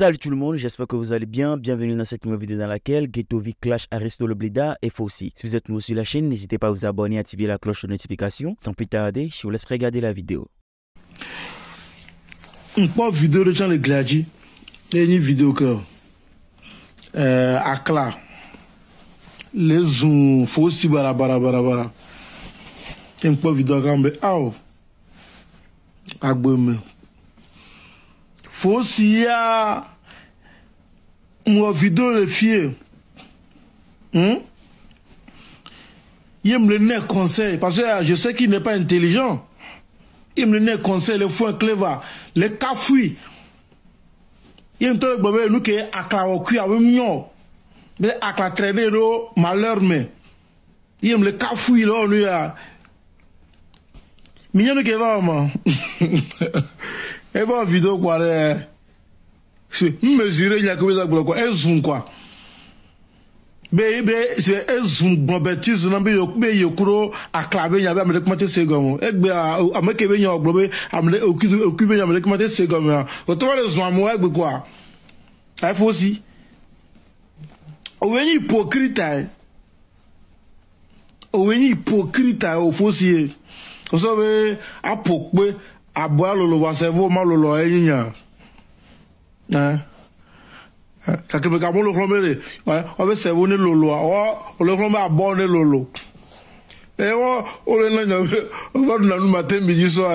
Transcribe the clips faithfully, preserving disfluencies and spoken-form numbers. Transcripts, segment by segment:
Salut tout le monde, j'espère que vous allez bien. Bienvenue dans cette nouvelle vidéo dans laquelle Ghettovik clash Aristo Le Blida et Fossi. Si vous êtes nouveau sur la chaîne, n'hésitez pas à vous abonner et à activer la cloche de notification. Sans plus tarder, je vous laisse regarder la vidéo. Une vidéo de Jean Le Gladi et une vidéo que euh, à Cla les zoom Fossi bara bara bara bara. Une vidéo quand même ah agbeme Fossi a moi vidéo le fier hein il me donne conseil parce que je sais qu'il n'est pas intelligent. Il me donne conseil le fou clever le cafouille il me donne nous que akla okui avec mignon mais akla traîner ro malheur mais il me le cafouille là nous a mignon que va moi et bon vidéo quoi c'est mesurer il y a que ça quoi un zoom quoi bébé c'est un zoom bon bêtise non mais yo yokuro aklabe nya ba me commenter second egbe ameke be nya ogbobe amle occupé nya me commenter second o to le zoom mo egbe quoi il faut aussi o weni hypocrite o weni hypocrite o faut aussi o so be apokpe aboa lolo wa servo ma lolo eyinya hein kakebe ka mo lo khomere o be servo ne lolo o le khombe abo ne lolo e wo o le na o va na nu matin midi soir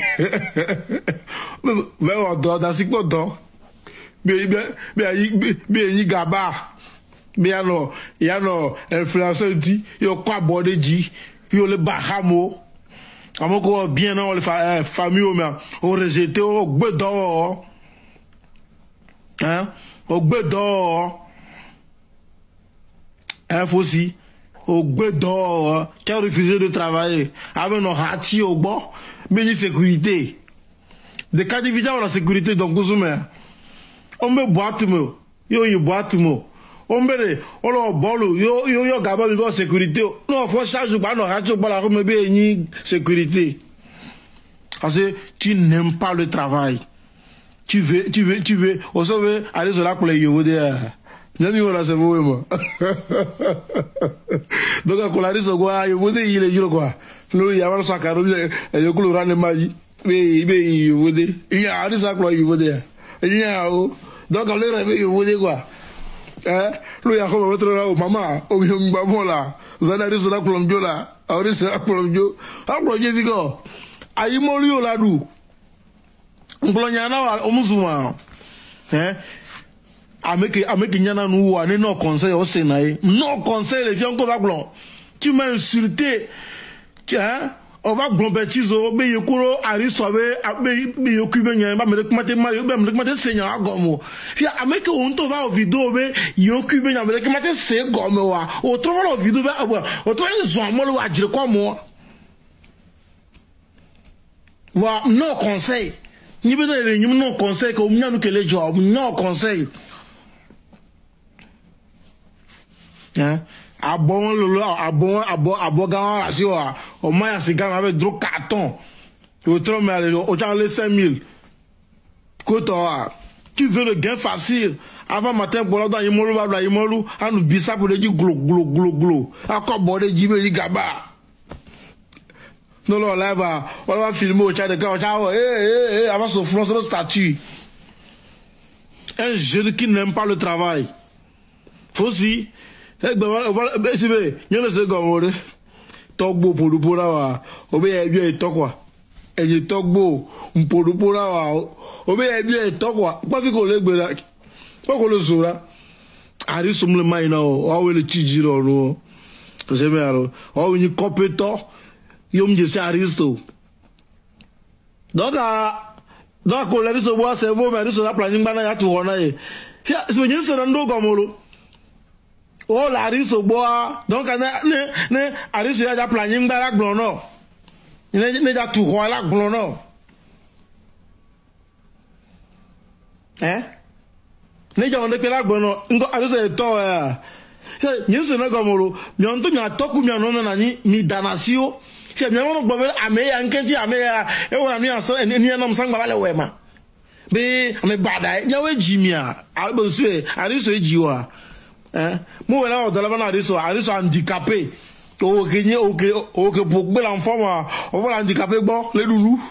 ve o do da sikpo do be be be be yi gaba be ya no ya no influencer di yo kwa bode ji yo le bahamo amoko bien non le famille o rejeté o gbedo hein o gbedo hein Fossi o gbedo tu as refusé de travailler avec nos hati au bon mais ni sécurité de cas de vidéo la sécurité donc vous on me boîte mo yo yo boîte mo on me on lo bolo yo yo yo gaba de sécurité non faut charge pas non radio pas la me be ni sécurité parce que tu n'aimes pas le travail tu veux tu veux tu veux on se veut aller sur la pour les yo de n'ami on la se voit moi donc à colari so quoi yo de il est juro quoi lo ya va so caro yo ko ran mai be be yo de il y a ari sa quoi yo de il y a donc on le rêve yo de quoi eh lo ya ko otro la mama o yo ngba vola zana ri so la kolomjo la ori so la kolomjo a projet digo ayi mori o la du nglonya na wa omuzuma eh ameke ameke nyana nu wa ni no conseil o se na yi no conseil le fion ko va glon tu m'as insulté hein on va glon bêtiso be yekuro ari sobe be be yokube nyan ba me kumate ma yo be me kumate senya agomo fia ameke on to va o video be yokube nyan me kumate se gomo wa o to va o video be o to va zo amolo wa jire ko mo wa no conseil ni be na ni no conseil ko mnya nu kele job no conseil hein abon lolo abon abo aboga asi wa o maya siga avec dro carton o trop mais o t'a les cinq mille koto tu veux le gain facile avant matin bolo dans yimolu ba yimolu anu bisa pour dire glo glo glo glo akobode jibe yi gaba non non là va on va filmer au chat de gars eh eh eh avant son front sur le statut un jeune qui n'aime pas le travail Fossi eh ben voilà ben c'est bien il y a le second mot togbo podu pora wa obe e bi e tokwa e togbo mpodu pora wa obe e bi e tokwa pa fi ko le gbe la pa ko lo sura ari sumle mai na o wa we le chijiro ro to se me aro o ni compétent yom je se Aristo donc a donc ko le so bo se bo me so la planning bana ya to ona e fia so nyi so ndo gomolo o la Aristo bo donc ne ne Aristo ya planning bana glon no ne ne ja to ho la glon no hein ne ja on de pe la glon no ngo Aristo e to eh nyi so na gomolo mi on to mi atoku mi no na ni mi danasio fia mi won gbo ame ya nkenti ame ya e wona mi aso ni na msangba bale wema be ame bada nya we jimia albo se ariso ejiwa eh mo wala o dala bana ariso ariso handicapé o kenye o ke o ke pogbe la forme o wala handicapé gbo le lulu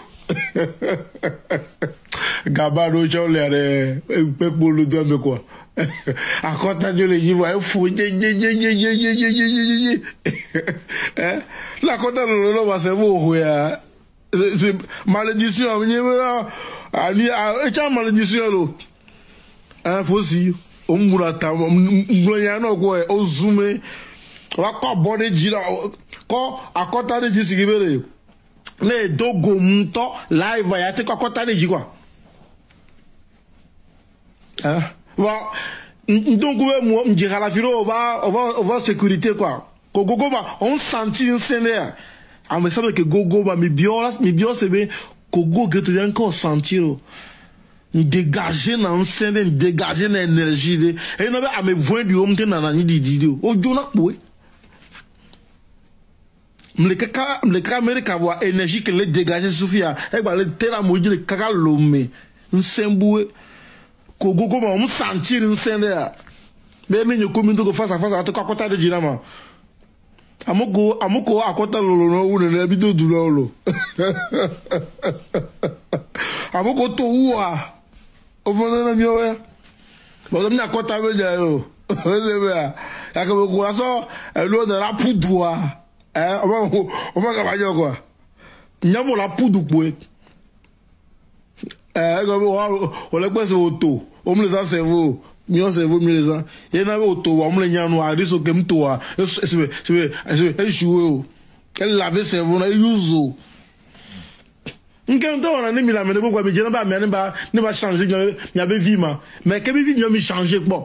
gabado chole are pe polo do me quoi akota jo le yiwa e fu je je je je je je je je eh la kota lo lo va se mo ho ya malédiction ni ani e cha malédiction lo eh fosi o ngura ta ngronya na ko e o zume wa ko body jira ko akota de jisigibere le dogo munto live ya te ko akota de ji quoi hein wa donc moi me dire à la philo on va on va on va sécurité quoi ko gogo ba on sentit un scénaire ah mais ça veut que gogo ba mi bio là mi bio c'est bien ko gogo que tu encore sentir dégager dans un scénaire dégager l'énergie et non à me voir du homme na na ni di o jona po me kaka me caméra ka voir énergie que le dégager Sophia e ba le terra mo di le kaka lome nsembue ko gogo ma on sentir un scénaire mais me nyoko mi to face à face à to akota de jirama amoko amoko akota lolo no wu ne bi do du lolo amoko to wa o fo na mi o ya bo mi akota be ja yo o se be ya ya ko ko aso e lo de la poudre eh o o ma ka ba jo ko nyamo la poudre po eh ko o le pese o to o me le cerveau mi on cerveau mi les ans et na o to wa mo le nyanu a riso ke mto wa se se se e jouer o elle lave cerveau na use nken to na ni mi la me de ko mi je na ba me ni ba ni ba changer nya be vie ma mais que bi vie mi changer bon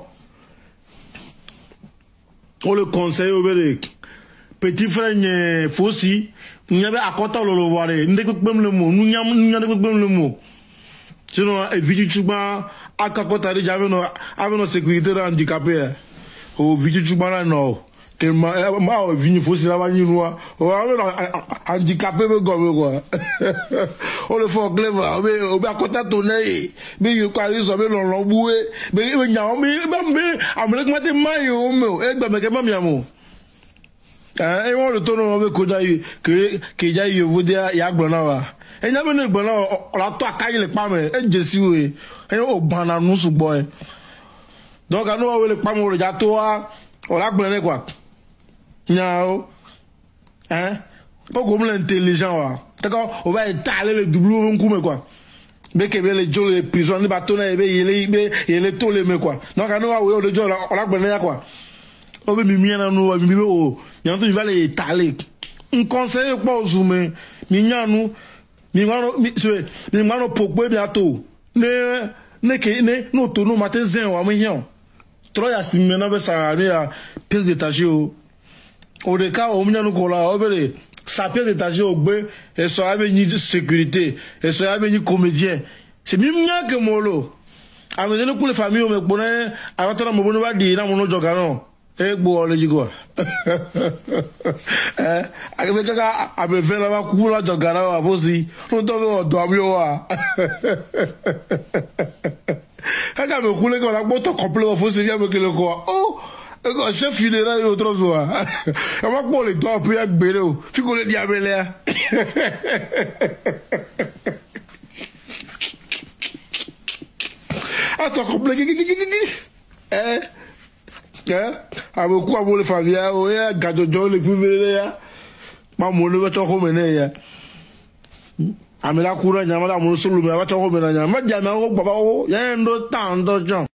on le conseille au bele petit frère nye fosi nya be akota lo lo ware ndé ko gbem le mo nu nyam nya de ko gbem le mo sinon e vie tu ba akakota de j'avais no avec no sécurité handicapé o vie tu ba no que ma ma vie fosi la ba ni noa o handicapé be go quoi o le fo clever be o be akota to ne be yo kwari so be lo lo buwe be be nya o me be amle ko te mai o me e gba me ke ma mi amo eh e won le to no be ko ja yi ke ke ja yi vo de ya gbona wa e nya be ne gbona o la to akayi le pa me e jesi we e o bana nu su boy donc anu o le pa mo re ja to wa o la gbona ne quoi nya o hein o ko mo intelligent wa d'accord on va étaler le double on coup mais quoi be ke be le jo le prison ni ba to na be yele be yele to le me quoi donc anu wa we o le jo o la gbona ya quoi o be mi mi na nu wa mi be o nyan to va le étaler un conseil pas au zoom mi nyanu mi ngano mi se mi ngano pokwe biato ne ne ke ne no to no matin zen wa mi hian tro ya simena be sa ni ya pièce détachée o o de ka o mi nyanu ko la o bele sa pièce détachée o gbe e so ave ni sécurité e so ave ni comédien c'est mi nya ke molo a me ne ko le famille o me pone a wa tona mo bonu wa di na mo no joga no e gbo le jigo eh a be kaka a be fe la ba ku la jogara wa fosi no to be o do mi wa kaka me ku le ko la gbo to complet wa fosi ya me ke le ko oh e ko chef funéraire yo tro so e ma gbo le do pe agbere o fi ko le di abele a to complet eh eh aboku abole favia o ya gadojo le fuvere ya ma mo le to ko mene ya amela kura nyama la mo solo me ba to ko mena nyama dia me o baba o ya ndo tan do jon